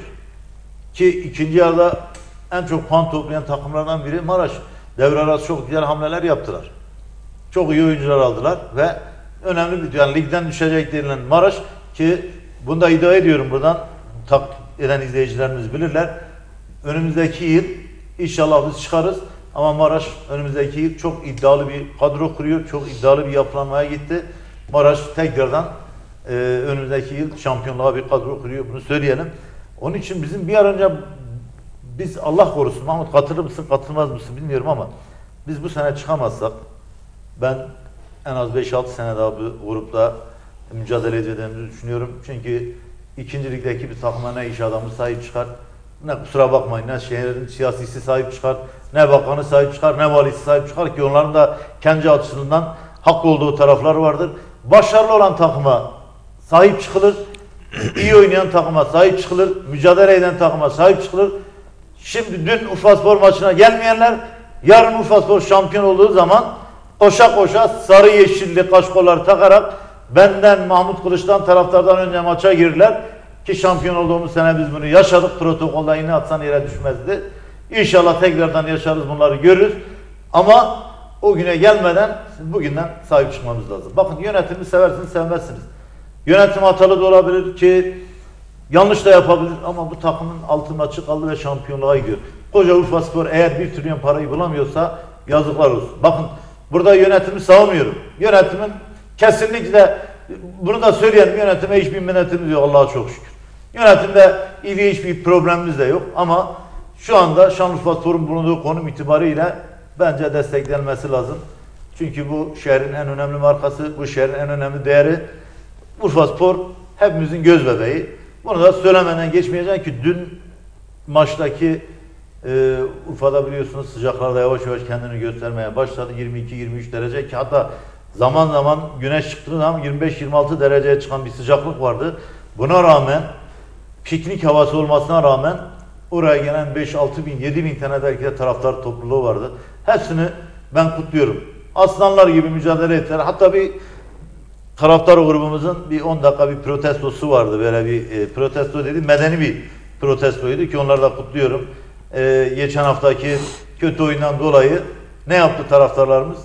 Ki ikinci yarıda en çok puan toplayan takımlardan biri Maraş. Devre arası çok güzel hamleler yaptılar. Çok iyi oyuncular aldılar ve önemli bir, yani ligden düşecek denilen Maraş, ki bunu da iddia ediyorum buradan, takip eden izleyicilerimiz bilirler. Önümüzdeki yıl inşallah biz çıkarız ama Maraş önümüzdeki yıl çok iddialı bir kadro kuruyor. Çok iddialı bir yapılanmaya gitti. Maraş tekrardan e, önümüzdeki yıl şampiyonluğa bir kadro kuruyor. Bunu söyleyelim. Onun için bizim bir an önce, biz Allah korusun, Mahmut katılır mısın katılmaz mısın bilmiyorum ama biz bu sene çıkamazsak ben en az beş altı sene daha bu grupta mücadele edeceğimizi düşünüyorum. Çünkü ikinci ligdeki bir takıma ne iş adamı sahip çıkar, ne kusura bakmayın, ne şehrin siyasisi sahip çıkar, ne bakanı sahip çıkar, ne valisi sahip çıkar, ki onların da kendi açısından haklı olduğu taraflar vardır. Başarılı olan takıma sahip çıkılır, iyi oynayan takıma sahip çıkılır, mücadele eden takıma sahip çıkılır. Şimdi dün Urfaspor maçına gelmeyenler, yarın Urfaspor şampiyon olduğu zaman koşa koşa sarı yeşilli kaşkolar takarak benden, Mahmut Kılıç'tan, taraftardan önce maça girdiler. Ki şampiyon olduğumuz sene biz bunu yaşadık. Protokolda iğne atsan yere düşmezdi. İnşallah tekrardan yaşarız, bunları görürüz. Ama o güne gelmeden bugünden sahip çıkmamız lazım. Bakın, yönetimi seversiniz sevmezsiniz. Yönetim hatalı da olabilir, ki yanlış da yapabilir ama bu takımın altı maçı kaldı ve şampiyonluğa gidiyor. Koca Urfaspor eğer bir trilyon parayı bulamıyorsa yazıklar olsun. Bakın, burada yönetimi savunmuyorum. Yönetimin kesinlikle, bunu da söyleyelim, yönetime hiçbir minnetimiz yok Allah'a çok şükür. Yönetimde ilgili hiçbir problemimiz de yok ama şu anda Şanlıurfaspor'un bulunduğu konum itibariyle bence desteklenmesi lazım. Çünkü bu şehrin en önemli markası, bu şehrin en önemli değeri. Urfaspor hepimizin göz bebeği. Bunu da söylemeden geçmeyeceğim ki dün maçtaki e, Urfa'da biliyorsunuz sıcaklarda yavaş yavaş kendini göstermeye başladı. yirmi iki yirmi üç derece, ki hatta zaman zaman güneş çıktığı zaman yirmi beş yirmi altı dereceye çıkan bir sıcaklık vardı. Buna rağmen, piknik havası olmasına rağmen oraya gelen beş altı bin yedi bin tane belki de taraftar topluluğu vardı. Hepsini ben kutluyorum. Aslanlar gibi mücadele ettiler. Hatta bir taraftar grubumuzun bir on dakika bir protestosu vardı. Böyle bir e, protesto dedi, medeni bir protestoydu ki onları da kutluyorum. E, geçen haftaki kötü oyundan dolayı ne yaptı taraftarlarımız?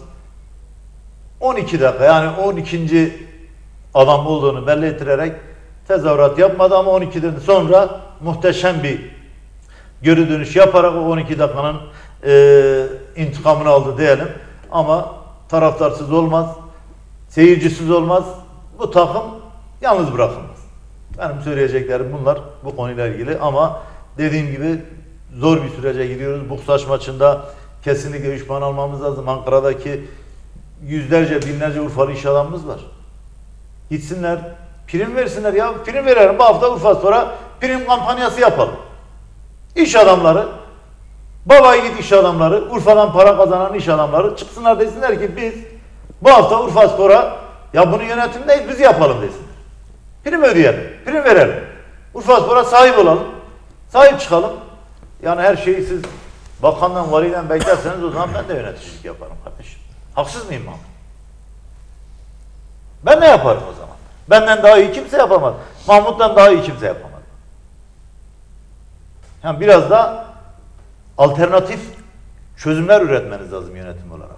on iki dakika, yani on ikinci adam olduğunu belli ettirerek tezahürat yapmadı ama on ikiden sonra muhteşem bir geri dönüş yaparak o on iki dakikanın e, intikamını aldı diyelim. Ama taraftarsız olmaz, seyircisiz olmaz. Bu takım yalnız bırakılmaz. Benim söyleyeceklerim bunlar bu konuyla ilgili ama dediğim gibi zor bir sürece gidiyoruz. Buksaş maçında kesinlikle üç puan almamız lazım. Ankara'daki yüzlerce, binlerce Urfalı iş adamımız var. Gitsinler, prim versinler ya. Prim verelim. Bu hafta Urfaspor'a prim kampanyası yapalım. İş adamları, baba yiğit iş adamları, Urfa'dan para kazanan iş adamları çıksınlar, desinler ki biz bu hafta Urfaspor'a, ya bunu yönetim değil biz yapalım desinler. Prim ödeyelim, prim verelim. Urfaspor'a sahip olalım, sahip çıkalım. Yani her şeyi siz bakandan, validen beklerseniz o zaman ben de yöneticilik yaparım kardeşim. Haksız mıyım Mahmut? Ben ne yaparım o zaman? Benden daha iyi kimse yapamaz. Mahmut'tan daha iyi kimse yapamaz. Yani biraz da alternatif çözümler üretmeniz lazım yönetim olarak.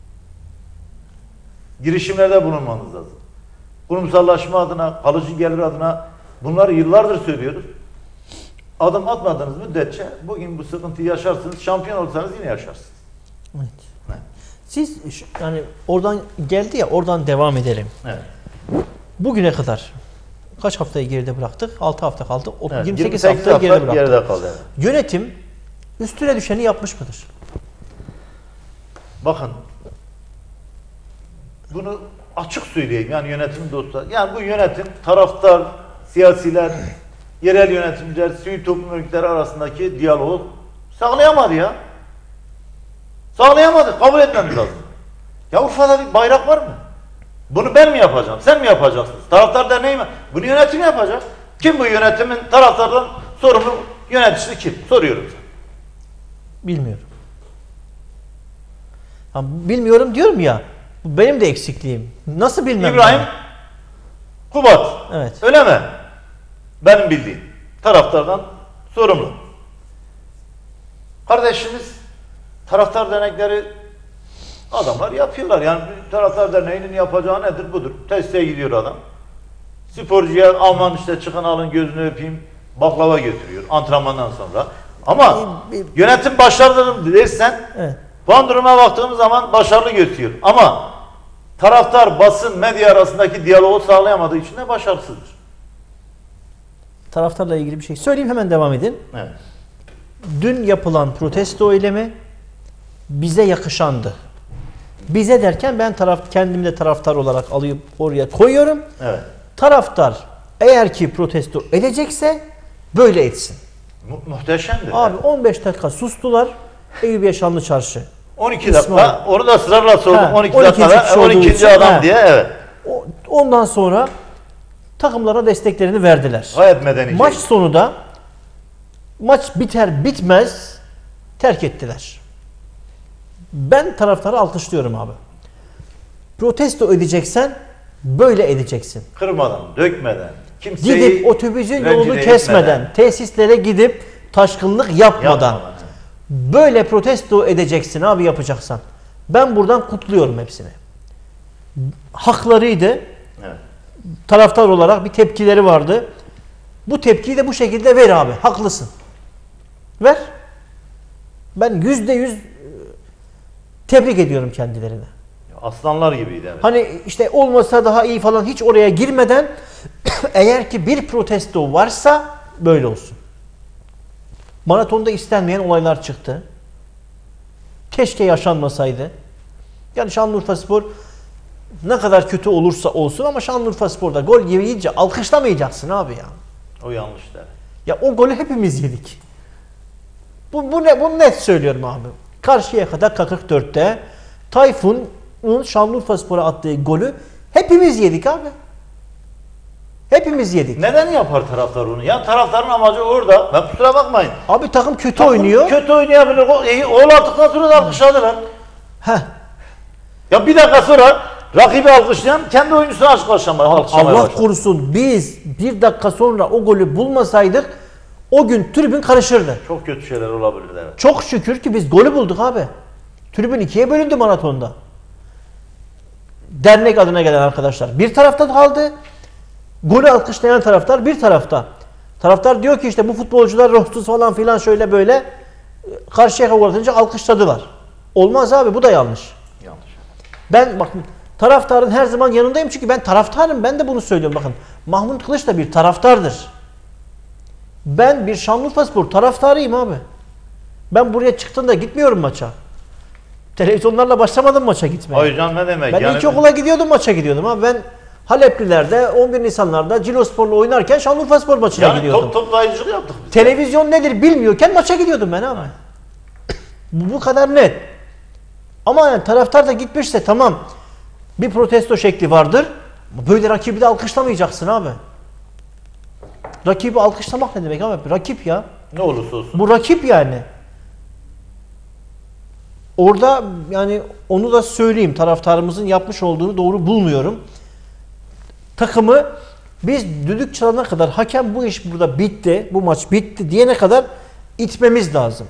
Girişimlerde bulunmanız lazım. Kurumsallaşma adına, kalıcı gelir adına bunları yıllardır söylüyoruz. Adım atmadığınız müddetçe bugün bu sıkıntıyı yaşarsınız. Şampiyon olsanız yine yaşarsınız. Evet. Evet. Siz yani oradan geldi ya, oradan devam edelim. Evet. Bugüne kadar kaç haftayı geride bıraktık? altı hafta kaldı. Evet, yirmi sekiz, yirmi sekiz hafta geride bıraktık. geride kaldı. Evet. Yönetim üstüne düşeni yapmış mıdır? Bakın, bunu açık söyleyeyim, yani yönetim dostlar. Yani bu yönetim, taraftar, siyasiler, yerel yönetimciler, sivil toplum örgütleri arasındaki diyaloğu sağlayamadı ya. Sağlayamadı. Kabul etmemiz lazım. Ya Urfa'da bir bayrak var mı? Bunu ben mi yapacağım? Sen mi yapacaksın? Taraftar derneği mi? Bunu yönetim yapacak. Kim bu yönetimin taraftardan sorumlu yöneticisi kim? Soruyorum sana. Bilmiyorum. Ha, bilmiyorum diyorum ya. Bu benim de eksikliğim. Nasıl bilmem? İbrahim ben? Kubat. Evet. Öyle mi? Benim bildiğim. taraftardan sorumlu. Kardeşimiz taraftar dernekleri adamlar yapıyorlar. Yani taraftar derneğinin yapacağı nedir? Budur. Teste gidiyor adam. Sporcuya aman işte çıkın alın gözünü öpeyim baklava götürüyor antrenmandan sonra. Ama yönetim başarılı dersen Evet. puan duruma baktığımız zaman başarılı gösteriyor. Ama taraftar, basın, medya arasındaki diyaloğu sağlayamadığı için de başarısızdır. Taraftarla ilgili bir şey söyleyeyim, hemen devam edin. Evet. Dün yapılan protesto eylemi bize yakışandı. Bize derken ben taraf kendimi de taraftar olarak alıp oraya koyuyorum. Evet. Taraftar eğer ki protesto edecekse böyle etsin. Mu muhteşemdir. Abi on beş dakika sustular. Eyüp Yaşanlı Çarşı. on iki İsmail. dakika. Onu da ısrarla sordum. Ha, on iki on ikinci dakikada kişi olduğu on ikinci için, adam ha. diye. Evet. O- Ondan sonra takımlara desteklerini verdiler. Gayet medeni. Maç sonu da maç biter bitmez terk ettiler. Ben taraftarı alkışlıyorum abi. Protesto edeceksen böyle edeceksin. Kırmadan, dökmeden, kimseyi Gidip otobüsün yolunu rencide kesmeden, etmeden, tesislere gidip taşkınlık yapmadan, yapmadan. böyle protesto edeceksin abi yapacaksan. Ben buradan kutluyorum hepsini. Haklarıydı. Evet. Taraftar olarak bir tepkileri vardı. Bu tepkiyi de bu şekilde ver abi. Haklısın. Ver. Ben yüzde yüz tebrik ediyorum kendilerini. Aslanlar gibiydi. Evet. Hani işte olmasa daha iyi falan hiç oraya girmeden eğer ki bir protesto varsa böyle olsun. Maratonda istenmeyen olaylar çıktı. Keşke yaşanmasaydı. Yani Şanlıurfaspor ne kadar kötü olursa olsun ama Şanlıurfaspor'da gol yiyince alkışlamayacaksın abi ya. O yanlış der. Ya o golü hepimiz yedik. Bu, bu ne? Bunu net söylüyorum abi. Karşıyaka'da kırk dörtte Tayfun'un Şanlıurfaspor'a attığı golü hepimiz yedik abi. Hepimiz yedik. Neden yapar taraftar onu? Ya taraftarın amacı orada. Ben kusura bakmayın. Abi takım kötü Takım oynuyor. Kötü oynayabilir. O- iyi, Gol attıktan sonra da alkışladılar. Heh. Ya bir dakika sonra rakibi alkışlayan kendi oyuncusunu alkışlamaya, alkışlamaya Allah başladı. korusun biz bir dakika sonra o golü bulmasaydık o gün tribün karışırdı. Çok kötü şeyler olabilirdi evet. Çok şükür ki biz golü bulduk abi. Tribün ikiye bölündü maratonda. Dernek adına gelen arkadaşlar bir tarafta kaldı. Golü alkışlayan taraftar bir tarafta. Taraftar diyor ki işte bu futbolcular ruhsuz falan filan şöyle böyle karşıya uğratınca alkışladılar. Olmaz abi, bu da yanlış. Yanlış. Ben bakın taraftarın her zaman yanındayım çünkü ben taraftarım. Ben de bunu söylüyorum bakın. Mahmut Kılıç da bir taraftardır. Ben bir Şanlıurfaspor taraftarıyım abi. Ben buraya çıktığımda gitmiyorum maça. Televizyonlarla başlamadım maça gitmeye. Hayır canım ne demek? Ben yani ilkokula gidiyordum, maça gidiyordum abi. Ben Halepliler'de on bir Nisanlar'da Cilospor'la oynarken Şanlıurfaspor maçına yani gidiyordum. top toplayıcılık yaptık biz. Televizyon nedir bilmiyorken maça gidiyordum ben abi. Bu, bu kadar net. Ama yani taraftar da gitmişse tamam bir protesto şekli vardır. Böyle rakibi de alkışlamayacaksın abi. Rakibi alkışlamak ne demek abi? Rakip ya. Ne olursa olsun. Bu rakip yani. Orada yani onu da söyleyeyim, taraftarımızın yapmış olduğunu doğru bulmuyorum. Takımı biz düdük çalana kadar, hakem bu iş burada bitti, bu maç bitti diyene kadar itmemiz lazım.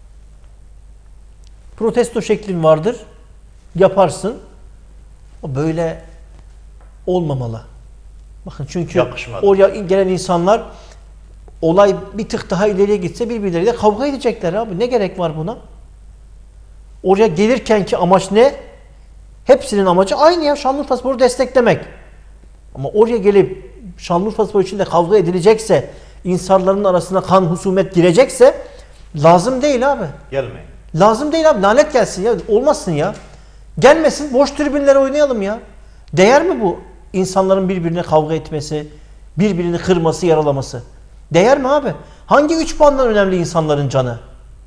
Protesto şeklin vardır, yaparsın. O böyle olmamalı. Bakın çünkü Yakışmadı. oraya gelen insanlar olay bir tık daha ileriye gitse birbirleriyle kavga edecekler abi. Ne gerek var buna? Oraya gelirkenki amaç ne? Hepsinin amacı aynı ya. Şanlıurfaspor'u desteklemek. Ama oraya gelip Şanlıurfaspor için de kavga edilecekse, insanların arasına kan husumet girecekse lazım değil abi. Gelmeyin. Lazım değil abi. Lanet gelsin ya. Olmasın ya. Gelmesin. Boş tribünlere oynayalım ya. Değer mi bu? İnsanların birbirine kavga etmesi, birbirini kırması, yaralaması. Değer mi abi? Hangi üç puandan önemli insanların canı?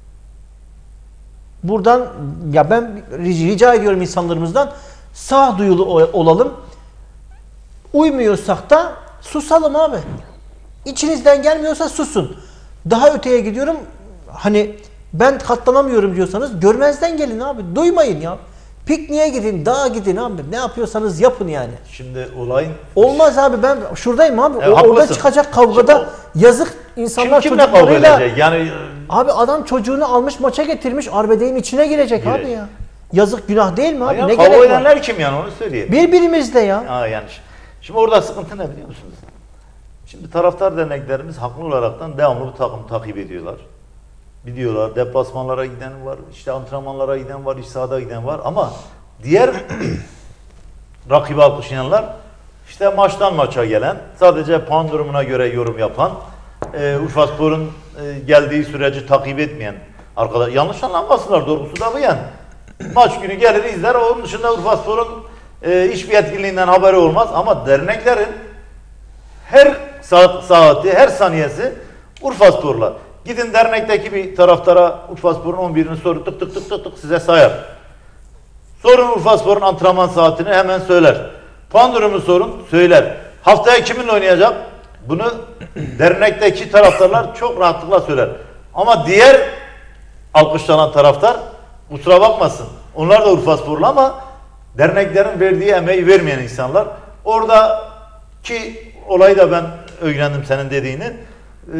Buradan ya ben rica ediyorum insanlarımızdan, sağduyulu olalım. Uymuyorsak da susalım abi. İçinizden gelmiyorsa susun. Daha öteye gidiyorum. Hani ben katlanamıyorum diyorsanız görmezden gelin abi. Duymayın ya. Pikniğe gidin, dağa gidin abi. Ne yapıyorsanız yapın yani. Şimdi olayın... Olmaz abi, ben şuradayım abi. E, o, orada haklısın. çıkacak kavgada Şimdi yazık insanlar kim kimle kavga çocuklarıyla. edecek? Yani Abi adam çocuğunu almış maça getirmiş, arbedeyin içine girecek Girecek. abi ya. Yazık, günah değil mi abi? ya, Ne kavga gerek var? edenler kim yani, onu söyleyeyim. Birbirimizde ya. Ha, yani şimdi orada sıkıntı ne biliyor musunuz? Şimdi taraftar derneklerimiz haklı olaraktan devamlı bu takımı takip ediyorlar. Biliyorlar, deplasmanlara giden var, işte antrenmanlara giden var, iç sahada giden var ama diğer rakibi alkışlayanlar, işte maçtan maça gelen, sadece puan durumuna göre yorum yapan, e, Urfaspor'un e, geldiği süreci takip etmeyen arkadaşlar, yanlış anlanmasınlar, doğrusu da bu yani. Maç günü gelir izler, onun dışında Urfaspor'un e, hiçbir etkinliğinden haberi olmaz ama derneklerin her saat, saati, her saniyesi Urfaspor'la. Gidin dernekteki bir taraftara Urfaspor'un on birini sorun, tık tık tık tık tık size sayar. Sorun Urfaspor'un antrenman saatini, hemen söyler. Puan durumu sorun, söyler. Haftaya kiminle oynayacak? Bunu dernekteki taraftarlar çok rahatlıkla söyler. Ama diğer alkışlanan taraftar kusura bakmasın. Onlar da Urfasporlu ama derneklerin verdiği emeği vermeyen insanlar. Oradaki olayı da ben öğrendim senin dediğini. Ee,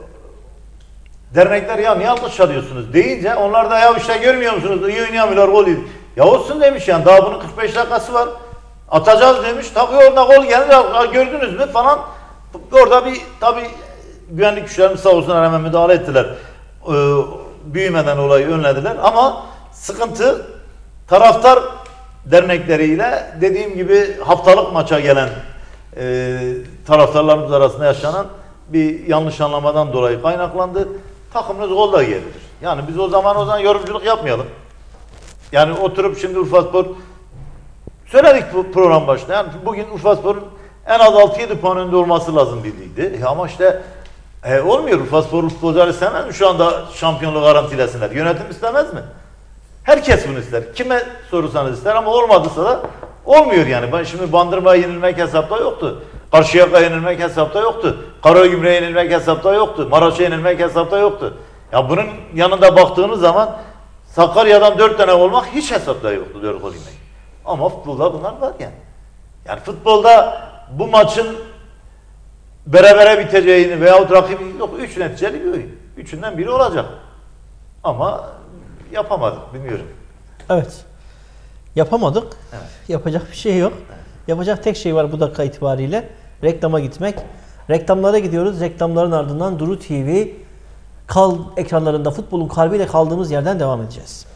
dernekler ya niye alkış çalıyorsunuz deyince onlar da ya işte görmüyor musunuz? İyi oynayamıyorlar, gol yedi. Ya olsun demiş yani, daha bunun kırk beş dakikası var. Atacağız demiş. Takıyor orada, gol geldi. Gördünüz mü falan. Orada bir tabi güvenlik güçlerimiz sağ olsun hemen müdahale ettiler. Ee, büyümeden olayı önlediler ama sıkıntı taraftar dernekleriyle dediğim gibi haftalık maça gelen e, taraftarlarımız arasında yaşanan bir yanlış anlamadan dolayı kaynaklandı. Takımımız gol da yiyebilir. Yani biz o zaman o zaman yorumculuk yapmayalım. Yani oturup şimdi Urfaspor söyledik bu program başında. Yani bugün Urfaspor'un en az altı yedi puan önünde olması lazım bir ligde. E ama işte e, olmuyor. Urfaspor futbolcular istemez mi? Şu anda şampiyonluğu garantilesinler. Yönetim istemez mi? Herkes bunu ister. Kime sorursanız ister ama olmadıysa da olmuyor yani. Ben şimdi Bandırma'ya yenilmek hesapta yoktu. Karşıyaka'ya yenilmek hesapta yoktu. Karagümrük'e yenilmek hesapta yoktu. Maraş'a yenilmek hesapta yoktu. Ya bunun yanında baktığınız zaman Sakarya'dan dört tane olmak hiç hesapta yoktu, dört gol yemek. Ama futbolda bunlar var yani. Yani futbolda bu maçın berabere biteceğini veyahut rakibi yok, üç neticeli bir oyun. Üçünden biri olacak. Ama yapamadık, bilmiyorum. Evet. Yapamadık. Evet. Yapacak bir şey yok. Evet. Yapacak tek şey var bu dakika itibariyle. Reklama gitmek. Reklamlara gidiyoruz. Reklamların ardından Duru T V kal ekranlarında futbolun kalbiyle kaldığımız yerden devam edeceğiz.